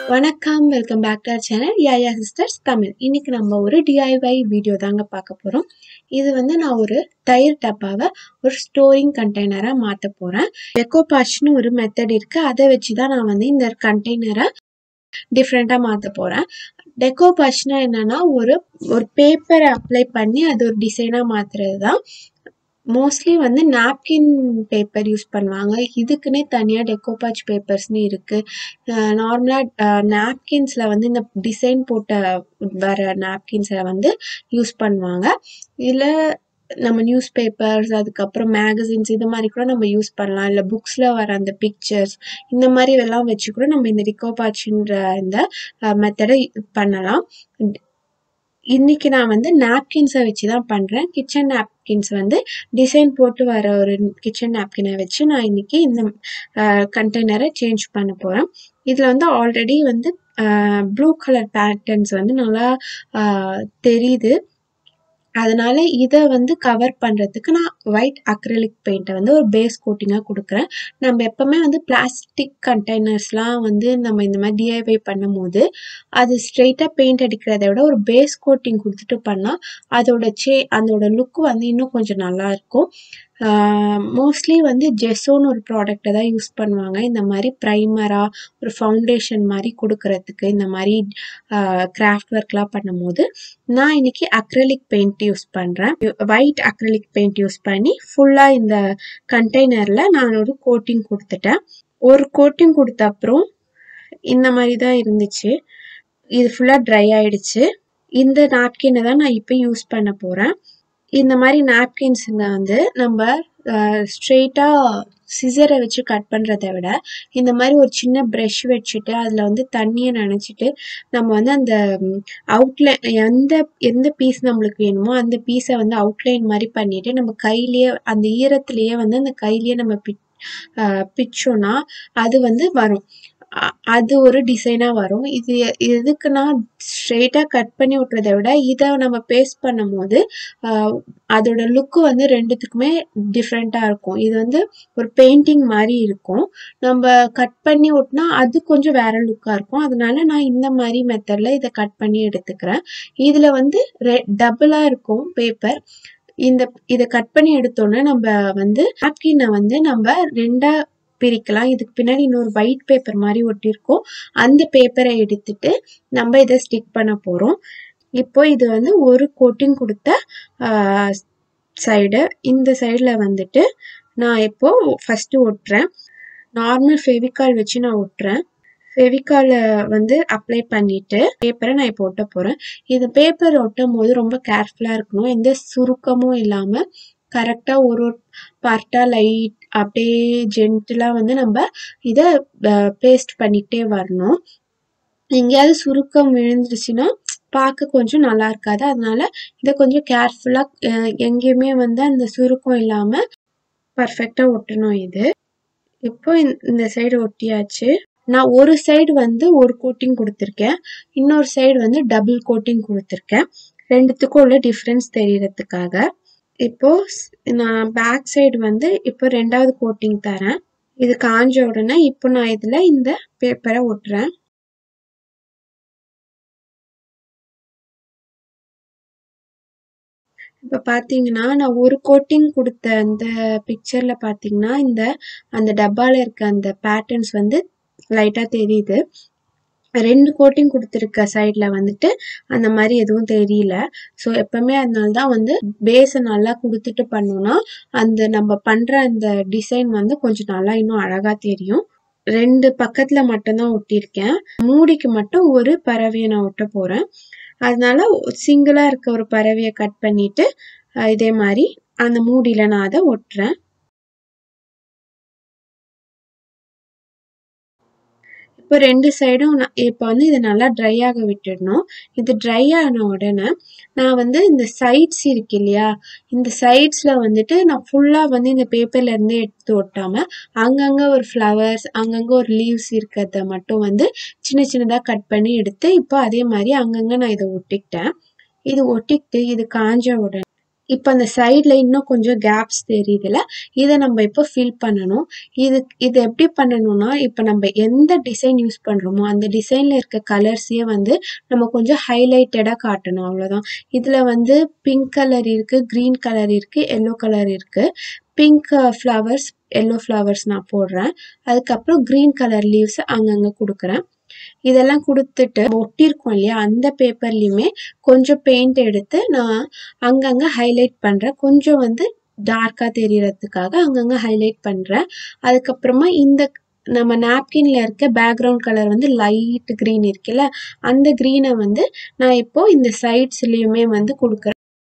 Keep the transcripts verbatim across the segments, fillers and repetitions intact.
வணக்கம், welcome back to our channel Yaya sisters Tamil. இன்னைக்கு நம்ம ஒரு டிஐஒய் வீடியோ தாங்க பார்க்க போகிறோம். இது வந்து நான் ஒரு தயிர் டப்பாவை ஒரு ஸ்டோரிங் கண்டெய்னராக மாற்ற போகிறேன். டெக்கோபாஷ்னு ஒரு மெத்தட் இருக்குது, அதை வச்சு தான் நான் வந்து இந்த கண்டெய்னரை டிஃப்ரெண்ட்டாக மாற்ற போகிறேன். டெக்கோபாஷ்னா என்னென்னா ஒரு ஒரு பேப்பரை அப்ளை பண்ணி அது ஒரு டிசைனாக மாற்றுறது தான். மோஸ்ட்லி வந்து நாப்கின் பேப்பர் யூஸ் பண்ணுவாங்க. இதுக்குன்னே தனியாக டெக்கோபாச் பேப்பர்ஸ்னு இருக்குது. நார்மலாக நாப்கின்ஸில் வந்து இந்த டிசைன் போட்ட வர நாப்கின்ஸில் வந்து யூஸ் பண்ணுவாங்க. இதில் நம்ம நியூஸ் பேப்பர்ஸ், அதுக்கப்புறம் மேகசின்ஸ் இது மாதிரி கூட நம்ம யூஸ் பண்ணலாம். இல்லை புக்ஸில் வர அந்த பிக்சர்ஸ் இந்த மாதிரி இதெல்லாம் வச்சு கூட நம்ம இந்த டெக்கோபாச்ன்ற இந்த மெத்தடை பண்ணலாம். இன்னைக்கு நான் வந்து நாப்கின்ஸை வச்சு தான் பண்ணுறேன். கிச்சன் நாப்கின்ஸ் வந்து டிசைன் போட்டு வர ஒரு கிச்சன் நாப்கினை வச்சு நான் இன்னைக்கு இந்த கண்டெய்னரை சேஞ்ச் பண்ண போகிறேன். இதில் வந்து ஆல்ரெடி வந்து ப்ளூ கலர் பேட்டர்ன்ஸ் வந்து நல்லா தெரியுது. அதனால இதை வந்து கவர் பண்ணுறதுக்கு நான் ஒயிட் அக்ரிலிக் பெயிண்ட்டை வந்து ஒரு பேஸ் கோட்டிங்காக கொடுக்குறேன். நம்ம எப்போவுமே வந்து பிளாஸ்டிக் கண்டெய்னர்ஸ்லாம் வந்து நம்ம இந்த மாதிரி டிஐஒய் பண்ணும் போது அது ஸ்ட்ரெயிட்டாக பெயிண்ட் அடிக்கிறத விட ஒரு பேஸ் கோட்டிங் கொடுத்துட்டு பண்ணால் அதோட சே அதோட லுக் வந்து இன்னும் கொஞ்சம் நல்லாயிருக்கும். மோஸ்ட்லி வந்து ஜெஸோன்னு ஒரு ப்ராடக்டை தான் யூஸ் பண்ணுவாங்க இந்த மாதிரி ப்ரைமராக ஒரு ஃபவுண்டேஷன் மாதிரி கொடுக்கறதுக்கு. இந்த மாதிரி கிராஃப்ட் ஒர்க்லாம் பண்ணும் போது நான் இன்னைக்கு அக்ரிலிக் பெயிண்ட் யூஸ் பண்ணுறேன். ஒயிட் அக்ரிலிக் பெயிண்ட் யூஸ் பண்ணி ஃபுல்லாக இந்த கண்டெய்னரில் நான் ஒரு கோட்டிங் கொடுத்துட்டேன். ஒரு கோட்டிங் கொடுத்த அப்புறம் இந்த மாதிரி தான் இருந்துச்சு. இது ஃபுல்லாக ட்ரை ஆயிடுச்சு. இந்த நாப்கினை தான் நான் இப்போ யூஸ் பண்ண போகிறேன். இந்த மாதிரி நாப்கின்ஸுங்க வந்து நம்ம ஸ்ட்ரெயிட்டாக சிசரை வச்சு கட் பண்ணுறத விட இந்த மாதிரி ஒரு சின்ன ப்ரஷ் வச்சுட்டு அதில் வந்து தண்ணியை நனைச்சிட்டு நம்ம வந்து அந்த அவுட்லைன் எந்த எந்த பீஸ் நம்மளுக்கு வேணுமோ அந்த பீஸை வந்து அவுட்லைன் மாதிரி பண்ணிவிட்டு நம்ம கையிலேயே அந்த ஈரத்துலேயே வந்து அந்த கையிலேயே நம்ம பி பிச்சோன்னா அது வந்து வரும். அது ஒரு டிசைனாக வரும். இது எதுக்குன்னா ஸ்ட்ரெயிட்டாக கட் பண்ணி விட்றத விட இதை நம்ம பேஸ்ட் பண்ணும் போது அதோட லுக்கு வந்து ரெண்டுத்துக்குமே டிஃப்ரெண்ட்டாக இருக்கும். இது வந்து ஒரு பெயிண்டிங் மாதிரி இருக்கும். நம்ம கட் பண்ணி விட்னா அது கொஞ்சம் வேற லுக்காக இருக்கும். அதனால நான் இந்த மாதிரி மெத்தடில் இதை கட் பண்ணி எடுத்துக்கிறேன். இதில் வந்து ரெ டபுளாக இருக்கும் பேப்பர். இந்த இதை கட் பண்ணி எடுத்தோன்னே நம்ம வந்து நாப்கினை வந்து நம்ம ரெண்டாக பிரிக்கலாம். இதுக்கு பின்னாடி இன்னொரு ஒயிட் பேப்பர் மாதிரி ஒட்டியிருக்கோம். அந்த பேப்பரை எடுத்துட்டு நம்ம இதை ஸ்டிக் பண்ண போகிறோம். இப்போ இது வந்து ஒரு கோட்டிங் கொடுத்த சைடு. இந்த சைடில் வந்துட்டு நான் இப்போ ஃபஸ்ட்டு ஒட்டுறேன். நார்மல் ஃபெவிகால் வச்சு நான் ஒட்டுறேன். ஃபெவிகாலை வந்து அப்ளை பண்ணிவிட்டு பேப்பரை நான் இப்போ ஒட்ட போகிறேன். இது பேப்பர் ஒட்டும் போது ரொம்ப கேர்ஃபுல்லாக இருக்கணும். எந்த சுருக்கமும் இல்லாமல் கரெக்டாக ஒரு ஒரு பார்ட்டாக லைட் அப்படியே ஜென்டிலாக வந்து நம்ம இதை பேஸ்ட் பண்ணிக்கிட்டே வரணும். எங்கேயாவது சுருக்கம் விழுந்துருச்சுன்னா பார்க்க கொஞ்சம் நல்லா இருக்காது. அதனால இதை கொஞ்சம் கேர்ஃபுல்லாக எங்கேயுமே வந்து அந்த சுருக்கம் இல்லாமல் பர்ஃபெக்டாக ஒட்டணும். இது இப்போ இந்த சைடு ஒட்டியாச்சு. நான் ஒரு சைடு வந்து ஒரு கோட்டிங் கொடுத்துருக்கேன், இன்னொரு சைடு வந்து டபுள் கோட்டிங் கொடுத்துருக்கேன். ரெண்டுத்துக்கும் உள்ள டிஃப்ரென்ஸ் தெரியறதுக்காக. இப்போ நான் பேக் சைடு வந்து இப்போ ரெண்டாவது கோட்டிங் தரேன். இது காஞ்ச உடனே இப்போ நான் இதில் இந்த பேப்பரை ஒட்டுறேன். இப்போ பார்த்தீங்கன்னா நான் ஒரு கோட்டிங் கொடுத்த அந்த பிக்சரில் பார்த்தீங்கன்னா இந்த அந்த டப்பாவில் இருக்க அந்த பேட்டர்ன்ஸ் வந்து லைட்டாக தெரியுது. ரெண்டு கோட்டிங் கொடுத்துருக்க சைடில் வந்துட்டு அந்த மாதிரி எதுவும் தெரியல. ஸோ எப்போவுமே அதனால தான் வந்து பேஸை நல்லா கொடுத்துட்டு பண்ணோன்னா அந்த நம்ம பண்ணுற அந்த டிசைன் வந்து கொஞ்சம் நல்லா இன்னும் அழகாக தெரியும். ரெண்டு பக்கத்தில் மட்டும்தான் ஒட்டியிருக்கேன். மூடிக்கு மட்டும் ஒரு பறவையை நான் ஒட்ட போகிறேன். அதனால சிங்கிளாக இருக்க ஒரு பறவையை கட் பண்ணிவிட்டு இதே மாதிரி அந்த மூடியில் நான் அதை ஒட்டுறேன். இப்போ ரெண்டு சைடும் இப்போ வந்து இதை நல்லா ட்ரை ஆக விட்டுடணும். இது ட்ரை ஆன உடனே நான் வந்து இந்த சைட்ஸ் இருக்கு இல்லையா, இந்த சைட்ஸில் வந்துட்டு நான் ஃபுல்லாக வந்து இந்த பேப்பர்லேருந்து எடுத்து ஒட்டாமல் அங்கங்கே ஒரு ஃப்ளவர்ஸ் அங்கங்கே ஒரு லீவ்ஸ் இருக்கிறத மட்டும் வந்து சின்ன சின்னதாக கட் பண்ணி எடுத்து இப்போ அதே மாதிரி அங்கங்கே நான் இதை ஒட்டிக்கிட்டேன். இது ஒட்டிக்கிட்டு இது காஞ்ச உடனே இப்போ அந்த சைடில் இன்னும் கொஞ்சம் கேப்ஸ் தெரியுதுல்ல, இதை நம்ம இப்போ ஃபில் பண்ணணும். இது இது எப்படி பண்ணணும்னா, இப்போ நம்ம எந்த டிசைன் யூஸ் பண்ணுறோமோ அந்த டிசைனில் இருக்க கலர்ஸையே வந்து நம்ம கொஞ்சம் ஹைலைட்டடாக காட்டணும், அவ்வளோதான். இதில் வந்து பிங்க் கலர் இருக்குது, க்ரீன் கலர் இருக்குது, எல்லோ கலர் இருக்குது. பிங்க் ஃப்ளவர்ஸ், எல்லோ ஃப்ளவர்ஸ் நான் போடுறேன். அதுக்கப்புறம் க்ரீன் கலர் லீவ்ஸ் அங்கங்கே கொடுக்குறேன். இதெல்லாம் கொடுத்துட்டு ஒட்டியிருக்கோம் இல்லையா, அந்த பேப்பர்லேயுமே கொஞ்சம் பெயிண்ட் எடுத்து நான் அங்கங்கே ஹைலைட் பண்ணுறேன். கொஞ்சம் வந்து டார்க்காக தெரியறதுக்காக அங்கங்கே ஹைலைட் பண்ணுறேன். அதுக்கப்புறமா இந்த நம்ம நாப்கின்ல இருக்க பேக்ரவுண்ட் கலர் வந்து லைட் க்ரீன் இருக்குல்ல, அந்த க்ரீனை வந்து நான் இப்போ இந்த சைட்ஸ்லேயுமே வந்து கொடுக்குறேன்.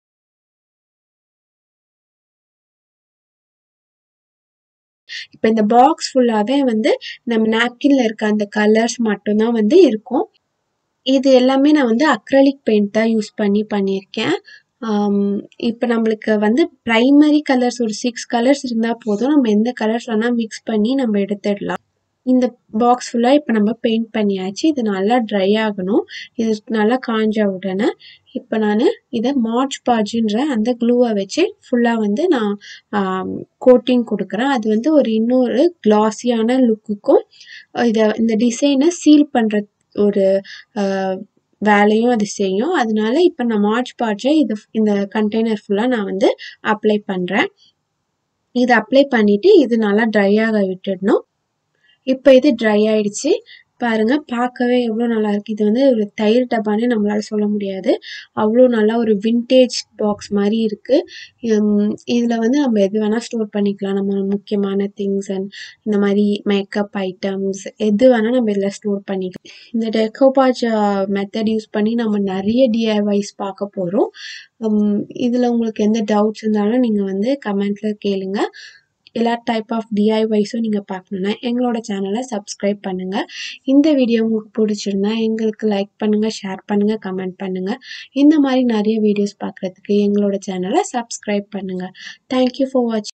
இப்போ இந்த பாக்ஸ் ஃபுல்லாகவே வந்து நம்ம நாப்கின்ல இருக்க அந்த கலர்ஸ் மட்டும்தான் வந்து இருக்கும். இது எல்லாமே நான் வந்து அக்ரலிக் பெயிண்ட் தான் யூஸ் பண்ணி பண்ணியிருக்கேன். இப்போ நம்மளுக்கு வந்து ப்ரைமரி கலர்ஸ் ஒரு சிக்ஸ் கலர்ஸ் இருந்தால் போதும், நம்ம எந்த கலர்ஸ் வேணால் மிக்ஸ் பண்ணி நம்ம எடுத்துடலாம். இந்த பாக்ஸ் ஃபுல்லாக இப்போ நம்ம பெயிண்ட் பண்ணியாச்சு. இது நல்லா ட்ரை ஆகணும். இது நல்லா காஞ்ச உடனே இப்போ நான் இதை மார்ச் பாஜ்ன்ற அந்த க்ளூவை வச்சு ஃபுல்லாக வந்து நான் கோட்டிங் கொடுக்குறேன். அது வந்து ஒரு இன்னொரு கிளாஸியான லுக்குக்கும் இதை இந்த டிசைனை சீல் பண்ணுற ஒரு வேலையும் அது செய்யும். அதனால இப்போ நான் மார்ச் பாட்சை இது இந்த கண்டெய்னர் ஃபுல்லாக நான் வந்து அப்ளை பண்ணுறேன். இதை அப்ளை பண்ணிவிட்டு இது நல்லா ட்ரை ஆக விட்டுடணும். இப்போ இது ட்ரை ஆயிடுச்சு பாருங்கள், பார்க்கவே எவ்வளோ நல்லா இருக்குது. இது வந்து ஒரு தயிர் டப்பானே நம்மளால் சொல்ல முடியாது, அவ்வளோ நல்லா ஒரு வின்டேஜ் பாக்ஸ் மாதிரி இருக்குது. இதில் வந்து நம்ம எது வேணால் ஸ்டோர் பண்ணிக்கலாம், நம்ம முக்கியமான திங்ஸ் அண்ட் இந்த மாதிரி மேக்கப் ஐட்டம்ஸ் எது வேணால் நம்ம இதில் ஸ்டோர் பண்ணிக்கலாம். இந்த டெக்கோபாஜ் மெத்தட் யூஸ் பண்ணி நம்ம நிறைய டிஐவைஸ் பார்க்க போகிறோம். இதில் உங்களுக்கு எந்த டவுட்ஸ் இருந்தாலும் நீங்கள் வந்து கமெண்ட்டில் கேளுங்க. எல்லா டைப் ஆஃப் டிஐவைஸும் நீங்கள் பார்க்கணுன்னா எங்களோட சேனலை சப்ஸ்கிரைப் பண்ணுங்கள். இந்த வீடியோ உங்களுக்கு பிடிச்சிருந்தா எங்களுக்கு லைக் பண்ணுங்கள், ஷேர் பண்ணுங்கள், கமெண்ட் பண்ணுங்கள். இந்த மாதிரி நிறைய வீடியோஸ் பார்க்குறதுக்கு எங்களோட சேனலை சப்ஸ்கிரைப் பண்ணுங்கள். தேங்க்யூ ஃபார் வாட்சிங்.